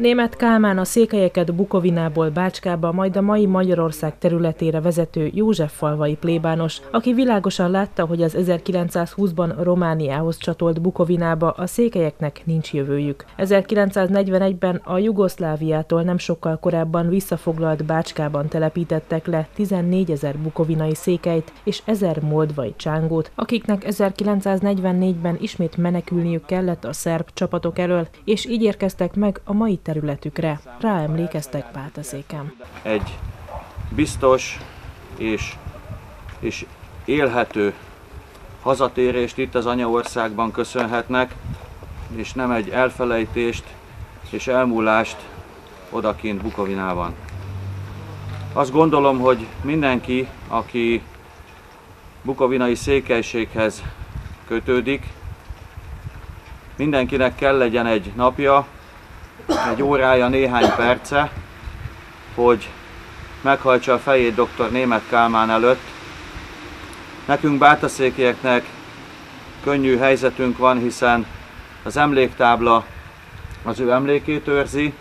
Németh Kálmán a székelyeket Bukovinából Bácskába, majd a mai Magyarország területére vezető józseffalvai plébános, aki világosan látta, hogy az 1920-ban Romániához csatolt Bukovinába a székelyeknek nincs jövőjük. 1941-ben a Jugoszláviától nem sokkal korábban visszafoglalt Bácskában telepítettek le 14 000 bukovinai székelyt és 1000 moldvai csángót, akiknek 1944-ben ismét menekülniük kellett a szerb csapatok elől, és így érkeztek meg a mai területükre. Ráemlékeztek Bátaszéken. Egy biztos és élhető hazatérést itt az anyaországban köszönhetnek, és nem egy elfelejtést és elmúlást odakint Bukovinában. Azt gondolom, hogy mindenki, aki bukovinai székelységhez kötődik, mindenkinek kell legyen egy napja, egy órája, néhány perce, hogy meghajtsa a fejét dr. Németh Kálmán előtt. Nekünk bátaszékieknek könnyű helyzetünk van, hiszen az emléktábla az ő emlékét őrzi,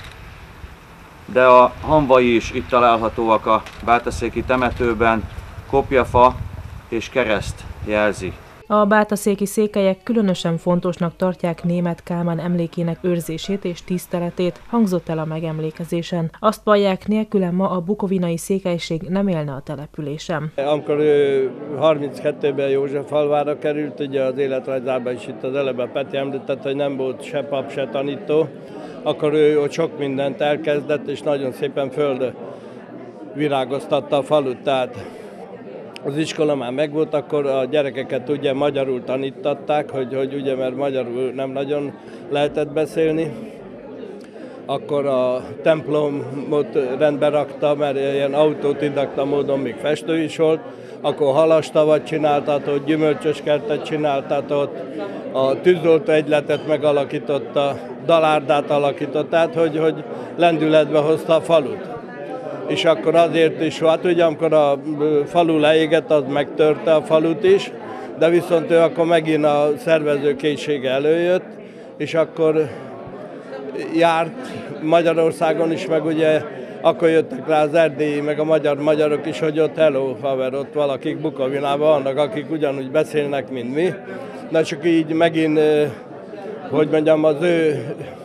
de a hamvai is itt találhatóak a bátaszéki temetőben, kopjafa és kereszt jelzi. A bátaszéki székelyek különösen fontosnak tartják Németh Kálmán emlékének őrzését és tiszteletét, hangzott el a megemlékezésen. Azt vallják, nélküle ma a bukovinai székelység nem élne a településen. Amikor ő 32-ben Józseffalvára került, ugye az életrajzában is itt az eleve Peti említett, hogy nem volt se pap, se tanító, akkor ő ott sok mindent elkezdett, és nagyon szépen föld virágoztatta a falut. Tehát az iskola már megvolt, akkor a gyerekeket ugye magyarul tanítatták, hogy ugye, mert magyarul nem nagyon lehetett beszélni. Akkor a templomot rendbe rakta, mert ilyen autodidakta módon még festő is volt. Akkor halastavat csináltatott, gyümölcsös kertet csináltatott, a tűzoltó egyletet megalakította, dalárdát alakított, tehát hogy lendületbe hozta a falut. És akkor azért is volt, ugye amikor a falu leégett, az megtörte a falut is, de viszont ő akkor megint a szervezőkészsége előjött, és akkor járt Magyarországon is, meg ugye akkor jöttek rá az erdélyi, meg a magyarok is, hogy ott hello, haver, ott valakik Bukovinában vannak, akik ugyanúgy beszélnek, mint mi. De csak így megint, hogy mondjam, az ő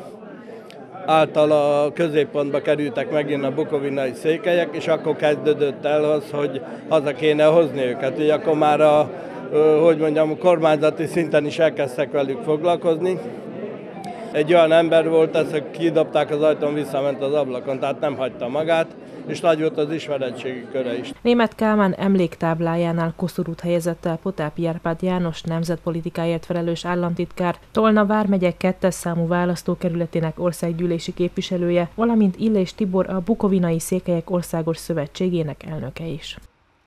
által a középpontba kerültek megint a bukovinai székelyek, és akkor kezdődött el az, hogy haza kéne hozni őket. Ugye akkor már a kormányzati szinten is elkezdtek velük foglalkozni. Egy olyan ember volt, ezt kidobták az ajtón, visszament az ablakon, tehát nem hagyta magát, és nagy volt az ismeretségi köre is. Németh Kálmán emléktáblájánál koszorút helyezett el Potápi Árpád János nemzetpolitikáért felelős államtitkár, Tolna vármegye 2. számú választókerületének országgyűlési képviselője, valamint Illés Tibor, a Bukovinai Székelyek Országos Szövetségének elnöke is.